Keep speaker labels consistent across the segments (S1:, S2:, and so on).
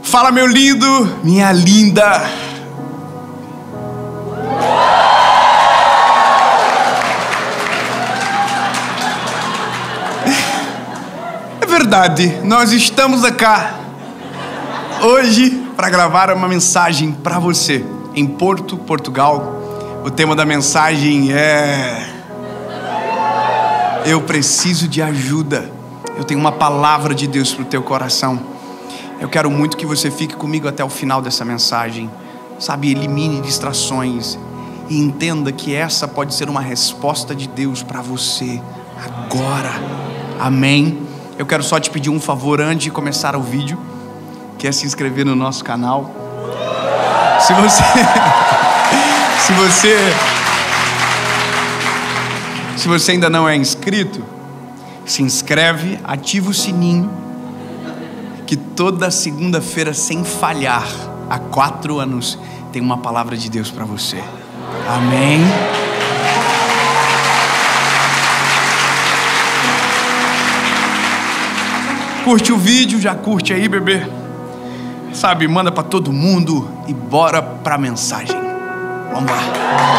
S1: Fala, meu lindo, minha linda. É verdade, nós estamos aqui hoje para gravar uma mensagem para você em Porto, Portugal. O tema da mensagem é: eu preciso de ajuda. Eu tenho uma palavra de Deus para o teu coração. Eu quero muito que você fique comigo até o final dessa mensagem. Sabe, elimine distrações e entenda que essa pode ser uma resposta de Deus para você agora. Amém? Eu quero só te pedir um favor antes de começar o vídeo, que é se inscrever no nosso canal. Se você ainda não é inscrito, se inscreve, ativa o sininho, que toda segunda-feira, sem falhar, há 4 anos, tem uma palavra de Deus para você. Amém? Curte o vídeo, já curte aí, bebê. Sabe, manda para todo mundo e bora para a mensagem. Vamos lá.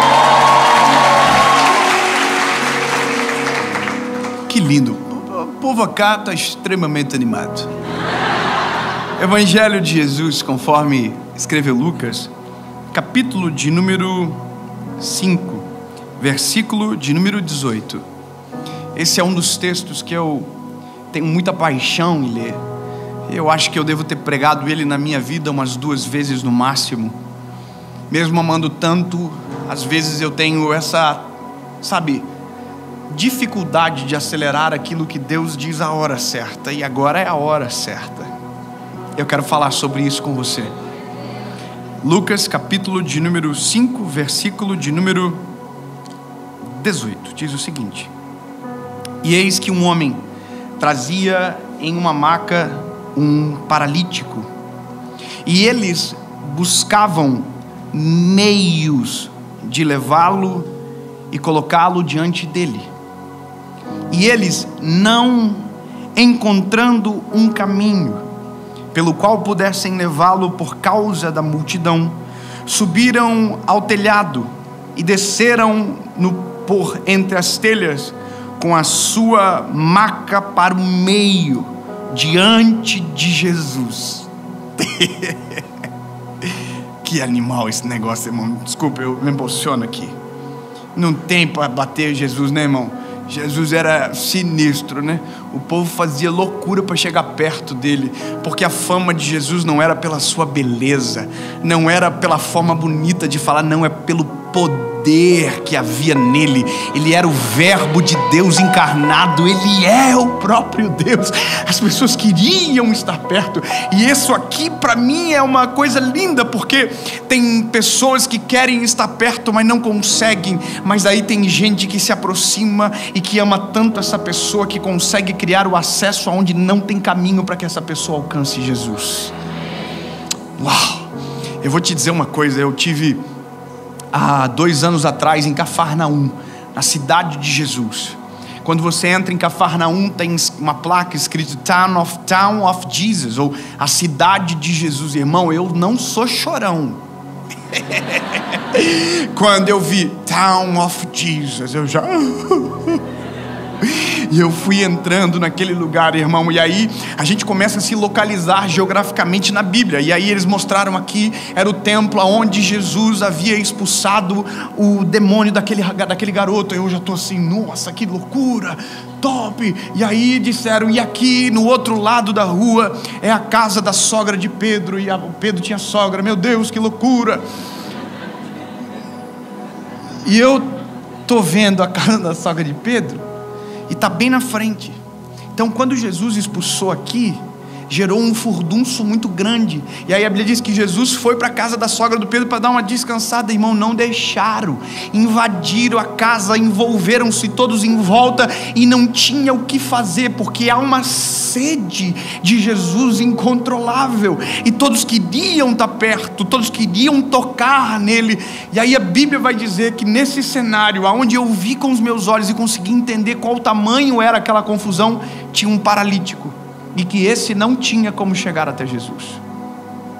S1: Que lindo. O povo acá está extremamente animado. Evangelho de Jesus, conforme escreveu Lucas, capítulo de número 5, versículo de número 18. Esse é um dos textos que eu tenho muita paixão em ler. Eu acho que eu devo ter pregado ele na minha vida umas 2 vezes no máximo. Mesmo amando tanto, às vezes eu tenho essa, dificuldade de acelerar aquilo que Deus diz a hora certa. E agora é a hora certa. Eu quero falar sobre isso com você. Lucas, capítulo de número 5, versículo de número 18, diz o seguinte: E eis que um homem trazia em uma maca um paralítico, e eles buscavam meios de levá-lo e colocá-lo diante dele. E eles, não encontrando um caminho pelo qual pudessem levá-lo por causa da multidão, subiram ao telhado e desceram por entre as telhas com a sua maca para o meio, diante de Jesus. Que animal esse negócio, irmão. Desculpa, eu me emociono aqui. Não tem para bater Jesus, né, irmão? Jesus era sinistro, né? O povo fazia loucura para chegar perto dele, porque a fama de Jesus não era pela sua beleza, não era pela forma bonita de falar, não, é pelo poder que havia nele. Ele era o verbo de Deus encarnado, ele é o próprio Deus. As pessoas queriam estar perto, e isso aqui para mim é uma coisa linda, porque tem pessoas que querem estar perto, mas não conseguem, mas aí tem gente que se aproxima e que ama tanto essa pessoa que consegue criar o acesso aonde não tem caminho para que essa pessoa alcance Jesus. Uau! Eu vou te dizer uma coisa, eu tive há 2 anos atrás em Cafarnaum, na cidade de Jesus. Quando você entra em Cafarnaum, tem uma placa escrito Town of Jesus, ou a cidade de Jesus. Irmão, eu não sou chorão. Quando eu vi Town of Jesus, eu já... E eu fui entrando naquele lugar, irmão, e aí a gente começa a se localizar geograficamente na Bíblia. E aí eles mostraram aqui, era o templo onde Jesus havia expulsado o demônio daquele garoto. Eu já estou assim, nossa, que loucura, top. E aí disseram, e aqui no outro lado da rua é a casa da sogra de Pedro. E o Pedro tinha sogra, meu Deus, que loucura. E eu estou vendo a casa da sogra de Pedro, e está bem na frente. Então quando Jesus expulsou aqui, gerou um furdunço muito grande. E aí a Bíblia diz que Jesus foi para a casa da sogra do Pedro para dar uma descansada. Irmão, não deixaram, invadiram a casa, envolveram-se todos em volta e não tinha o que fazer, porque há uma sede de Jesus incontrolável, e todos queriam estar perto, todos queriam tocar nele. E aí a Bíblia vai dizer que nesse cenário, aonde eu vi com os meus olhos e consegui entender qual o tamanho era aquela confusão, tinha um paralítico, e que esse não tinha como chegar até Jesus.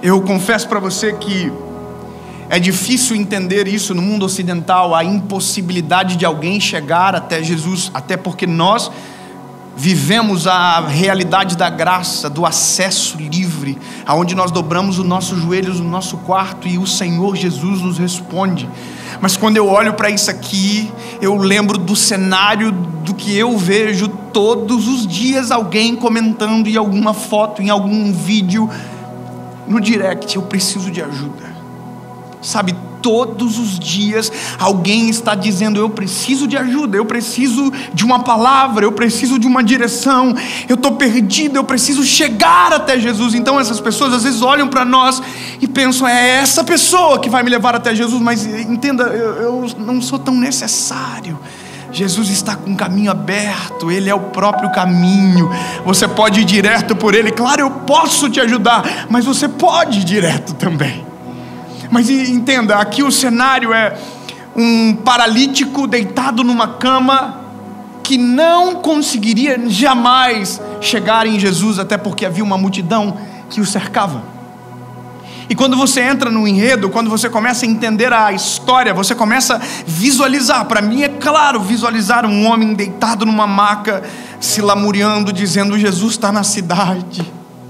S1: Eu confesso para você que é difícil entender isso no mundo ocidental, a impossibilidade de alguém chegar até Jesus, até porque nós vivemos a realidade da graça, do acesso livre, aonde nós dobramos os nossos joelhos no nosso quarto e o Senhor Jesus nos responde. Mas quando eu olho para isso aqui, eu lembro do cenário do que eu vejo todos os dias, alguém comentando em alguma foto, em algum vídeo, no direct: eu preciso de ajuda. Sabe, todos os dias alguém está dizendo: eu preciso de ajuda, eu preciso de uma palavra, eu preciso de uma direção, eu estou perdido, eu preciso chegar até Jesus. Então essas pessoas às vezes olham para nós e pensam: é essa pessoa que vai me levar até Jesus. Mas entenda, eu não sou tão necessário. Jesus está com o caminho aberto, Ele é o próprio caminho. Você pode ir direto por Ele. Claro, eu posso te ajudar, mas você pode ir direto também. Mas entenda, aqui o cenário é um paralítico deitado numa cama que não conseguiria jamais chegar em Jesus, até porque havia uma multidão que o cercava. E quando você entra no enredo, quando você começa a entender a história, você começa a visualizar. Para mim é claro visualizar um homem deitado numa maca, se lamuriando, dizendo: Jesus está na cidade,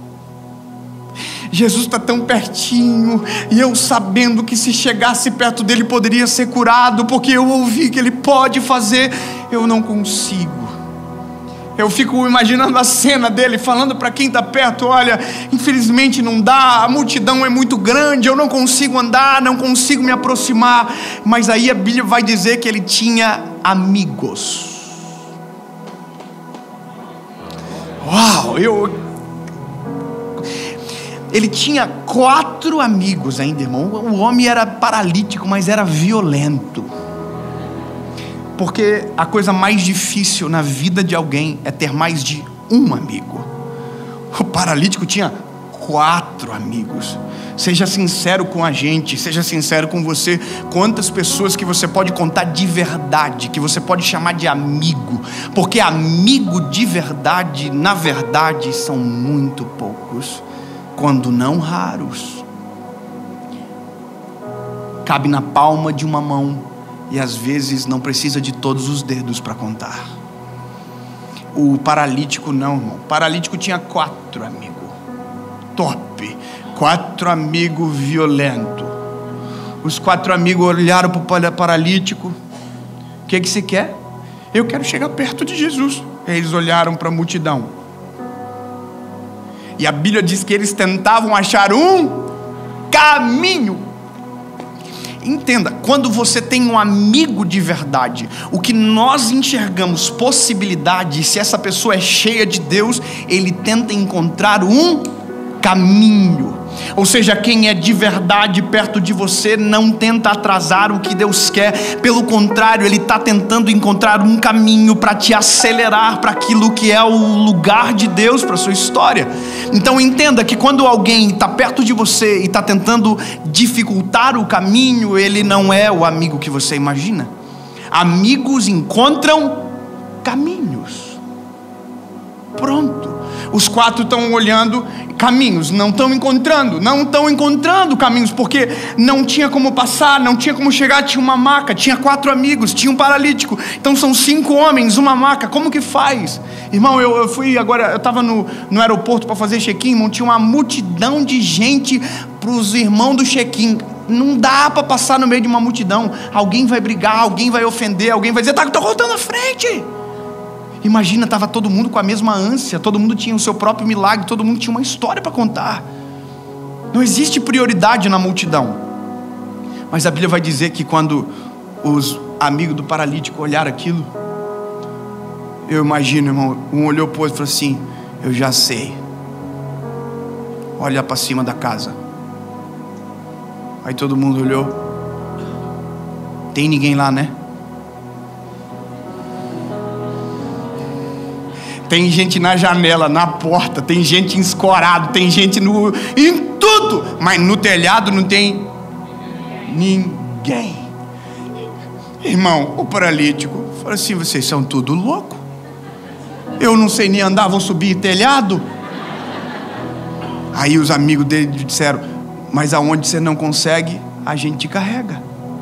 S1: Jesus está tão pertinho, e eu sabendo que se chegasse perto dele poderia ser curado, porque eu ouvi que ele pode fazer. Eu não consigo. Eu fico imaginando a cena dele falando para quem está perto: olha, infelizmente não dá, a multidão é muito grande, eu não consigo andar, não consigo me aproximar. Mas aí a Bíblia vai dizer que ele tinha amigos. Uau, ele tinha 4 amigos ainda, irmão. O homem era paralítico, mas era violento. Porque a coisa mais difícil na vida de alguém é ter mais de um amigo. O paralítico tinha 4 amigos. Seja sincero com a gente, seja sincero com você. Quantas pessoas que você pode contar de verdade, que você pode chamar de amigo? Porque amigo de verdade, na verdade, são muito poucos, quando não raros. Cabe na palma de uma mão, e às vezes não precisa de todos os dedos para contar. O paralítico não, irmão. O paralítico tinha 4 amigos. Top. 4 amigos violentos. Os 4 amigos olharam para o paralítico: o que você quer? Eu quero chegar perto de Jesus. Eles olharam para a multidão. E a Bíblia diz que eles tentavam achar um caminho. Entenda, quando você tem um amigo de verdade, o que nós enxergamos possibilidade, se essa pessoa é cheia de Deus, ele tenta encontrar um caminho. Ou seja, quem é de verdade perto de você não tenta atrasar o que Deus quer. Pelo contrário, ele está tentando encontrar um caminho para te acelerar para aquilo que é o lugar de Deus para a sua história. Então entenda que quando alguém está perto de você e está tentando dificultar o caminho, ele não é o amigo que você imagina. Amigos encontram caminhos. Pronto. Os 4 estão olhando caminhos, não estão encontrando caminhos, porque não tinha como passar, não tinha como chegar. Tinha uma maca, tinha 4 amigos, tinha um paralítico. Então são 5 homens, uma maca. Como que faz? Irmão, eu fui agora, eu estava no aeroporto para fazer check-in, irmão. Tinha uma multidão de gente para os irmãos do check-in. Não dá para passar no meio de uma multidão. Alguém vai brigar, alguém vai ofender, alguém vai dizer: estou voltando à frente. Imagina, estava todo mundo com a mesma ânsia, todo mundo tinha o seu próprio milagre, todo mundo tinha uma história para contar. Não existe prioridade na multidão. Mas a Bíblia vai dizer que quando os amigos do paralítico olharam aquilo, eu imagino, irmão, um olhou para o outro e falou assim: eu já sei. Olha para cima da casa. Aí todo mundo olhou. Tem ninguém lá, né? Tem gente na janela, na porta, tem gente escorado, tem gente em tudo, mas no telhado não tem ninguém. Irmão, o paralítico falou assim: vocês são tudo louco? Eu não sei nem andar, vou subir telhado? Aí os amigos dele disseram: Mas aonde você não consegue, a gente carrega.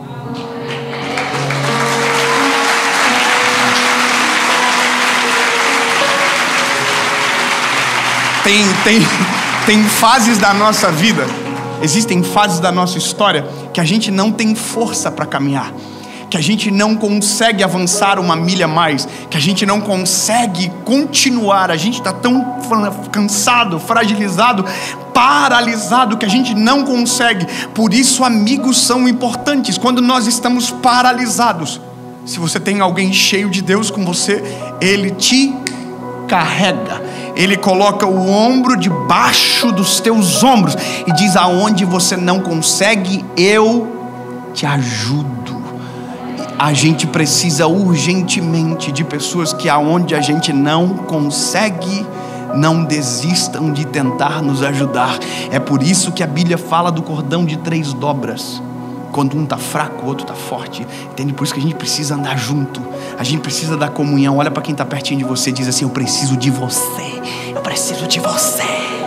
S1: Tem fases da nossa vida, existem fases da nossa história que a gente não tem força para caminhar, que a gente não consegue avançar uma milha mais, que a gente não consegue continuar, a gente está tão cansado, fragilizado, paralisado, que a gente não consegue. Por isso amigos são importantes. Quando nós estamos paralisados, se você tem alguém cheio de Deus com você, Ele te carrega, Ele coloca o ombro debaixo dos teus ombros e diz: aonde você não consegue, eu te ajudo. A gente precisa urgentemente de pessoas que aonde a gente não consegue, não desistam de tentar nos ajudar. É por isso que a Bíblia fala do cordão de 3 dobras. Quando um está fraco, o outro está forte. Entende? Por isso que a gente precisa andar junto. A gente precisa da comunhão. Olha para quem está pertinho de você e diz assim: eu preciso de você. Eu preciso de você.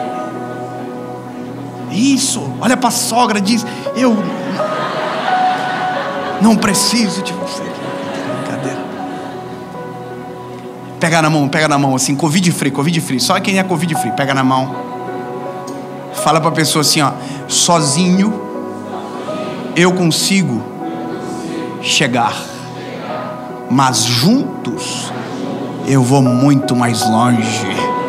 S1: Isso. Olha para a sogra e diz: eu não preciso de você. Brincadeira. Pega na mão assim, Covid free. Só quem é Covid free, pega na mão. Fala para a pessoa assim, ó: sozinho eu consigo chegar, mas juntos eu vou muito mais longe.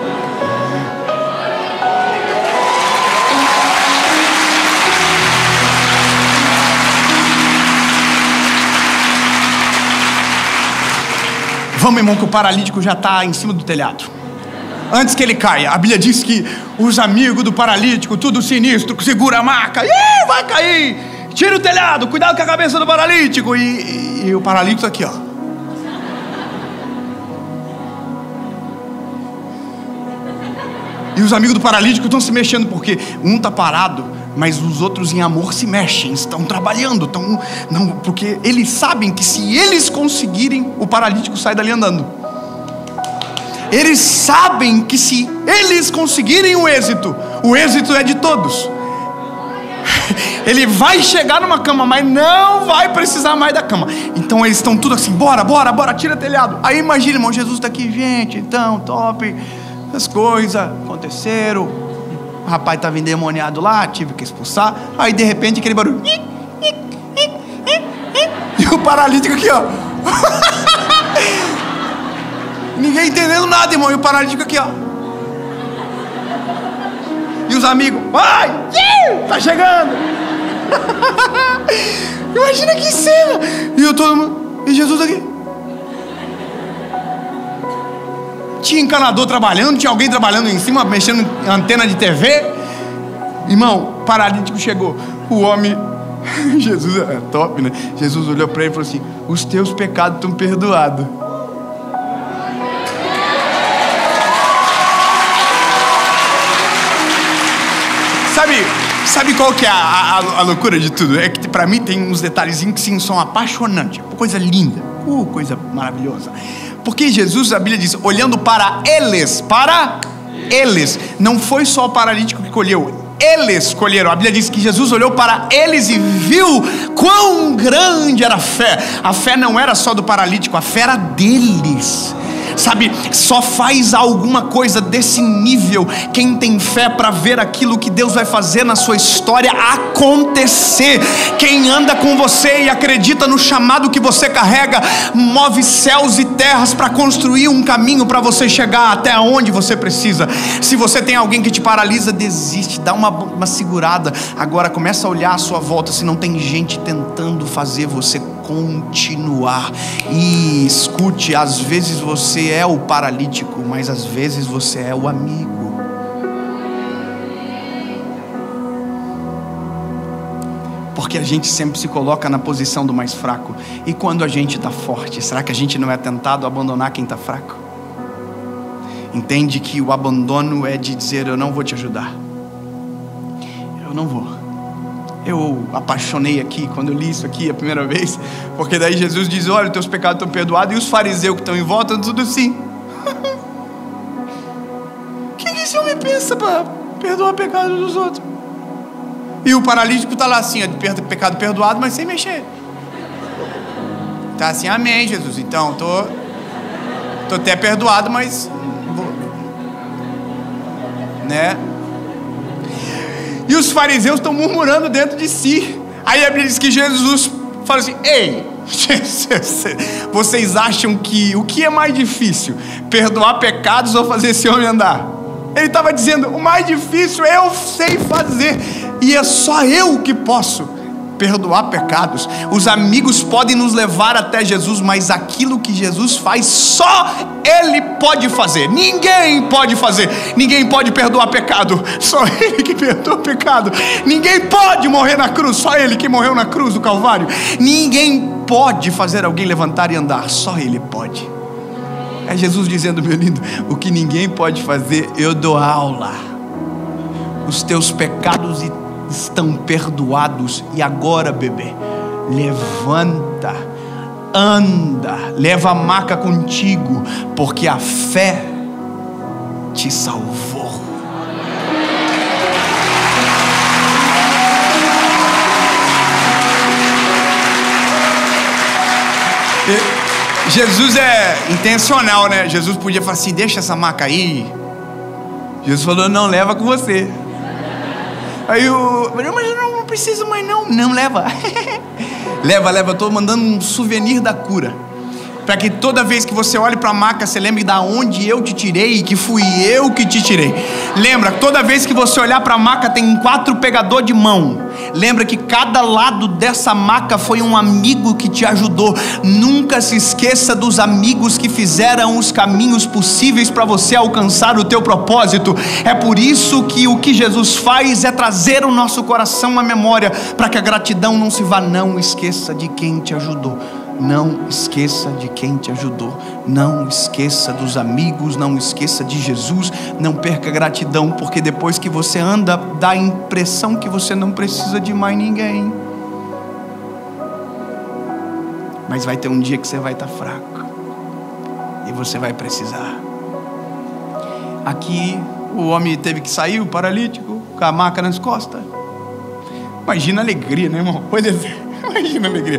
S1: Vamos, irmão, que o paralítico já está em cima do telhado. Antes que ele caia, a Bíblia diz que os amigos do paralítico, tudo sinistro, segura a maca, vai cair. Tira o telhado, cuidado com a cabeça do paralítico. E o paralítico aqui, ó. E os amigos do paralítico estão se mexendo, porque um está parado, mas os outros em amor se mexem, estão trabalhando, porque eles sabem que se eles conseguirem, o paralítico sai dali andando. Eles sabem que se eles conseguirem o êxito é de todos. Ele vai chegar numa cama, mas não vai precisar mais da cama. Então eles estão tudo assim: bora, tira telhado. Aí imagina, irmão, Jesus está aqui, gente, então, top. As coisas aconteceram. O rapaz estava endemoniado lá, tive que expulsar. Aí de repente aquele barulho. E o paralítico aqui, ó. Ninguém entendendo nada, irmão. E o paralítico aqui, ó. E os amigos: vai, tá chegando. Imagina que cena. E todo mundo, e Jesus aqui. Tinha encanador trabalhando, tinha alguém trabalhando em cima, mexendo em antena de TV. Irmão, paralítico chegou. O homem, Jesus é top, né? Jesus olhou para ele e falou assim: os teus pecados estão perdoados. Sabe qual que é a loucura de tudo? É que para mim tem uns detalhezinhos que sim, são apaixonantes. Coisa linda, coisa maravilhosa. Porque Jesus, a Bíblia diz, olhando para eles. Não foi só o paralítico que colheu, eles colheram. A Bíblia diz que Jesus olhou para eles e viu quão grande era a fé. A fé não era só do paralítico, a fé era deles. Sabe, só faz alguma coisa desse nível quem tem fé para ver aquilo que Deus vai fazer na sua história acontecer. Quem anda com você e acredita no chamado que você carrega, move céus e terras para construir um caminho para você chegar até onde você precisa. Se você tem alguém que te paralisa, desiste, dá uma segurada. Agora começa a olhar à sua volta se não tem gente tentando fazer você continuar. E escute, às vezes você é o paralítico, mas às vezes você é o amigo. Porque a gente sempre se coloca na posição do mais fraco. E quando a gente está forte, será que a gente não é tentado a abandonar quem está fraco? Entende que o abandono é de dizer: eu não vou te ajudar, eu não vou. Eu apaixonei aqui quando eu li isso aqui a primeira vez, porque daí Jesus diz: olha, teus pecados estão perdoados. E os fariseus que estão em volta, tudo assim: o que esse homem pensa para perdoar o pecado dos outros? E o paralítico está lá assim, pecado perdoado, mas sem mexer. Está assim, amém, Jesus. Então, tô até perdoado, mas... né? E os fariseus estão murmurando dentro de si. Aí a Bíblia diz que Jesus fala assim: ei, vocês acham que o que é mais difícil? Perdoar pecados ou fazer esse homem andar? Ele estava dizendo: o mais difícil eu sei fazer, e é só eu que posso perdoar pecados. Os amigos podem nos levar até Jesus, mas aquilo que Jesus faz, só Ele pode fazer. Ninguém pode fazer. Ninguém pode perdoar pecado, só Ele que perdoa pecado. Ninguém pode morrer na cruz, só Ele que morreu na cruz do Calvário. Ninguém pode fazer alguém levantar e andar, só Ele pode. É Jesus dizendo: meu lindo, o que ninguém pode fazer, eu dou aula. Os teus pecados estão perdoados. E agora, bebê, levanta, anda, leva a maca contigo, porque a fé te salvou. Jesus é intencional, né? Jesus podia falar assim: deixa essa maca aí. Jesus falou: não, leva com você. Aí mas eu não preciso mais não. Não, leva. Leva, eu estou mandando um souvenir da cura, para que toda vez que você olhe para a maca, você lembre da onde eu te tirei, e que fui eu que te tirei. Lembra, toda vez que você olhar para a maca, tem 4 pegadores de mão. Lembra que cada lado dessa maca foi um amigo que te ajudou. Nunca se esqueça dos amigos que fizeram os caminhos possíveis para você alcançar o teu propósito. É por isso que o que Jesus faz é trazer o nosso coração à memória, para que a gratidão não se vá. Não esqueça de quem te ajudou. Não esqueça de quem te ajudou. Não esqueça dos amigos. Não esqueça de Jesus. Não perca a gratidão, porque depois que você anda, dá a impressão que você não precisa de mais ninguém. Mas vai ter um dia que você vai estar fraco, e você vai precisar. Aqui o homem teve que sair, o paralítico, com a maca nas costas. Imagina a alegria, né, irmão? Imagina a alegria.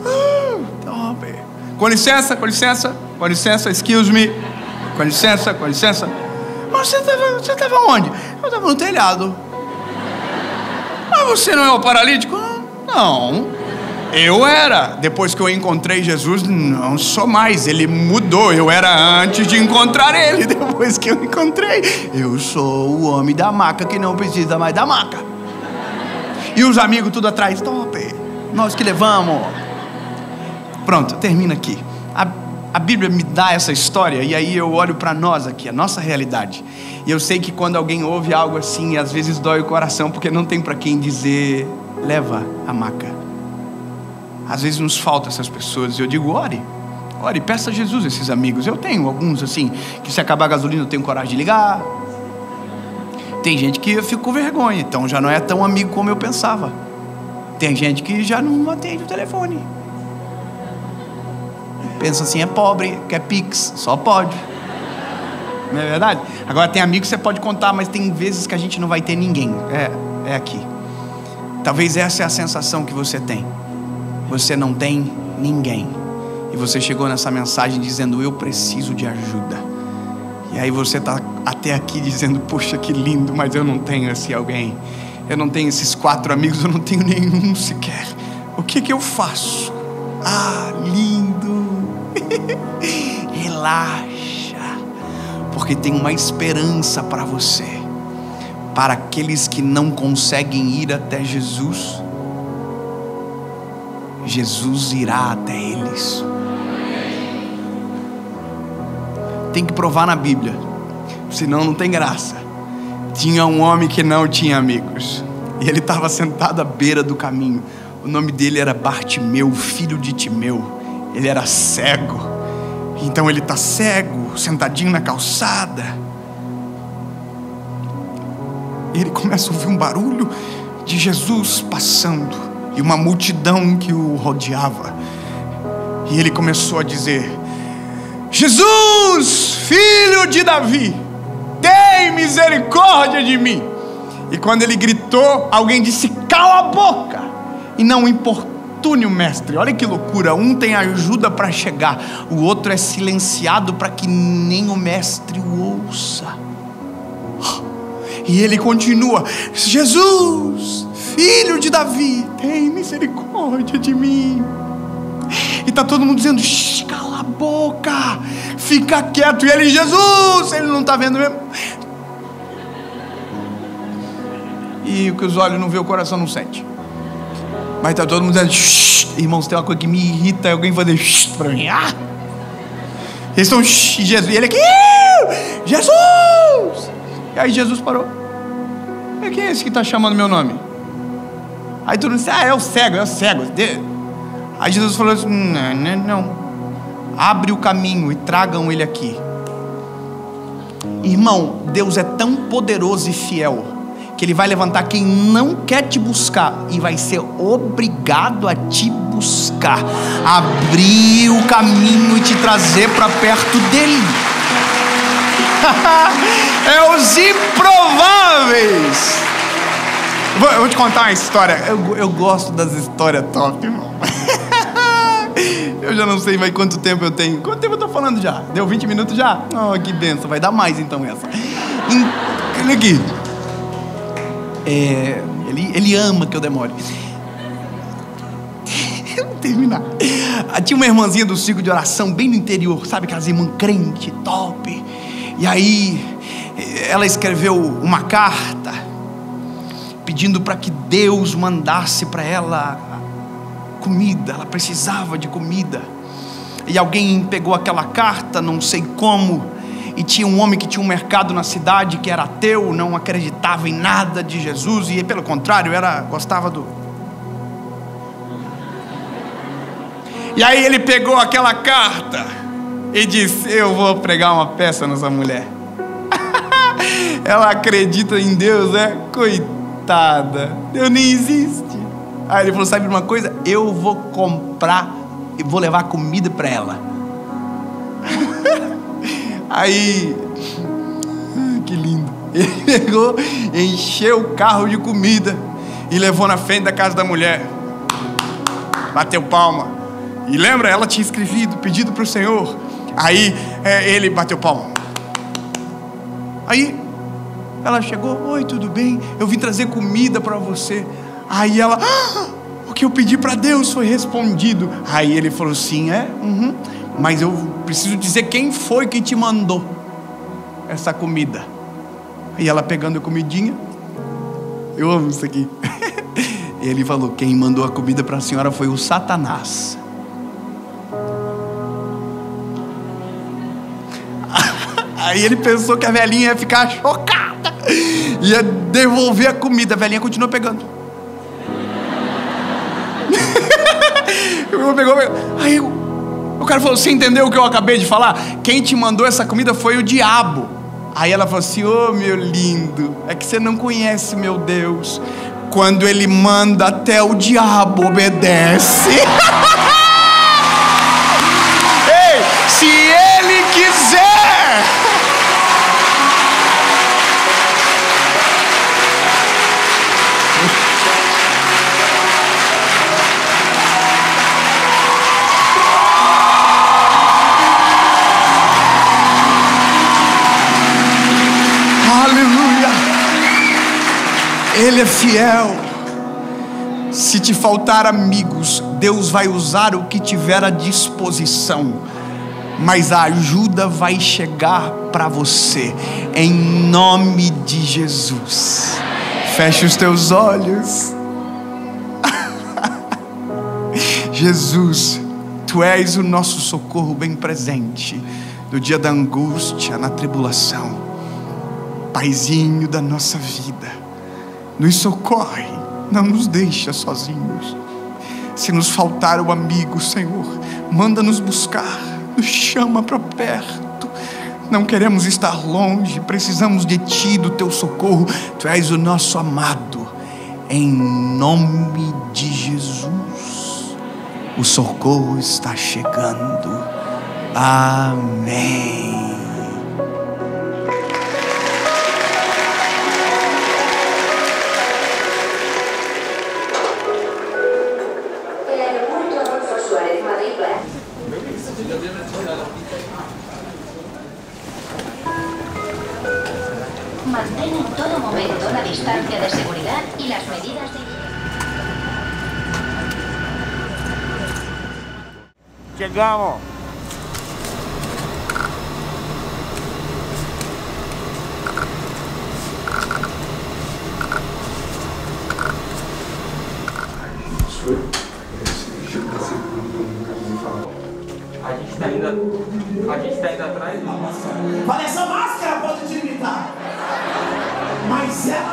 S1: Com licença, excuse me. Com licença. Mas você estava onde? Eu estava no telhado. Mas você não é o paralítico? Não, eu era. Depois que eu encontrei Jesus, não sou mais. Ele mudou. Eu era antes de encontrar Ele. Depois que eu encontrei, eu sou o homem da maca que não precisa mais da maca. E os amigos tudo atrás. Top, nós que levamos. Pronto, termina aqui. A Bíblia me dá essa história, e aí eu olho para nós aqui, a nossa realidade. E eu sei que quando alguém ouve algo assim, às vezes dói o coração, porque não tem para quem dizer: leva a maca. Às vezes nos faltam essas pessoas. E eu digo: ore, peça a Jesus esses amigos. Eu tenho alguns assim, que se acabar a gasolina eu tenho coragem de ligar. Tem gente que eu fico com vergonha, então já não é tão amigo como eu pensava. Tem gente que já não atende o telefone. Pensa assim: é pobre, quer Pix, só pode. Não é verdade? Agora tem amigos que você pode contar, mas tem vezes que a gente não vai ter ninguém. É aqui. Talvez essa é a sensação que você tem. Você não tem ninguém. E você chegou nessa mensagem dizendo: eu preciso de ajuda. E aí você está até aqui dizendo: poxa, que lindo, mas eu não tenho esse alguém. Eu não tenho esses 4 amigos, eu não tenho nenhum sequer. O que eu faço? Lindo. Relaxa, porque tem uma esperança para você. Para aqueles que não conseguem ir até Jesus, Jesus irá até eles. Tem que provar na Bíblia, senão não tem graça. Tinha um homem que não tinha amigos, e ele estava sentado à beira do caminho. O nome dele era Bartimeu, filho de Timeu. Ele era cego. Então ele está cego, sentadinho na calçada. E ele começa a ouvir um barulho de Jesus passando, e uma multidão que o rodeava. E ele começou a dizer: Jesus, filho de Davi, tem misericórdia de mim. E quando ele gritou, alguém disse: cala a boca e não importune o mestre. Olha que loucura, um tem ajuda para chegar, o outro é silenciado para que nem o mestre o ouça. E ele continua: Jesus, filho de Davi, tem misericórdia de mim. E está todo mundo dizendo: cala a boca, fica quieto. E ele: Jesus, ele não está vendo mesmo. E o que os olhos não vê, o coração não sente. Mas está todo mundo dizendo: irmãos, tem uma coisa que me irrita, é alguém fazer para mim. Eles estão: Jesus, e ele aqui: Jesus. E aí Jesus parou. E quem é esse que está chamando meu nome? Aí todo mundo disse: é o cego, é o cego. Aí Jesus falou assim: não. Abre o caminho e tragam ele aqui. Irmão, Deus é tão poderoso e fiel que Ele vai levantar quem não quer te buscar e vai ser obrigado a te buscar, abrir o caminho e te trazer para perto dele. É os improváveis. Eu vou te contar uma história. Eu gosto das histórias top, irmão. Eu já não sei mais quanto tempo eu tenho. Quanto tempo eu tô falando já? Deu 20 minutos já? Oh, que benção. Vai dar mais então essa. Olha aqui. Ele ama que eu demore. Eu vou terminar. Tinha uma irmãzinha do ciclo de oração bem no interior, sabe, aquelas irmãs crente, top. E aí ela escreveu uma carta pedindo para que Deus mandasse para ela comida. Ela precisava de comida. E alguém pegou aquela carta, não sei como, e tinha um homem que tinha um mercado na cidade, que era ateu, não acreditava em nada de Jesus, e pelo contrário, gostava do... E aí ele pegou aquela carta e disse: eu vou pregar uma peça nessa mulher. Ela acredita em Deus, né? Coitada, Deus nem existe. Aí ele falou: sabe uma coisa? Eu vou comprar e vou levar comida para ela. Aí, que lindo. Ele pegou, encheu o carro de comida e levou na frente da casa da mulher. Bateu palma. E lembra, ela tinha escrevido, pedido para o Senhor. Aí ele bateu palma. Aí ela chegou: oi, tudo bem? Eu vim trazer comida para você. Aí ela: o que eu pedi para Deus foi respondido. Aí ele falou assim: mas eu preciso dizer quem foi que te mandou essa comida. E ela pegando a comidinha, eu amo isso aqui. Ele falou: quem mandou a comida para a senhora foi o Satanás. Aí ele pensou que a velhinha ia ficar chocada, ia devolver a comida. A velhinha continuou pegando. Pegou. Aí o cara falou: você entendeu o que eu acabei de falar? Quem te mandou essa comida foi o diabo. Aí ela falou assim: ô meu lindo, é que você não conhece meu Deus. Quando ele manda, até o diabo obedece. Ei, se ele quiser. Ele é fiel. Se te faltar amigos, Deus vai usar o que tiver à disposição, mas a ajuda vai chegar para você, em nome de Jesus. Feche os teus olhos. Jesus, Tu és o nosso socorro bem presente no dia da angústia, na tribulação. Paizinho da nossa vida, nos socorre, não nos deixa sozinhos. Se nos faltar o amigo, Senhor, manda nos buscar, nos chama para perto. Não queremos estar longe, precisamos de Ti, do Teu socorro. Tu és o nosso amado. Em nome de Jesus, o socorro está chegando. Amém.
S2: seguridad y las medidas de higiene.
S3: Chegamos.
S4: A gente tá indo atrás.
S5: Olha, essa máscara pode te imitar, mas ela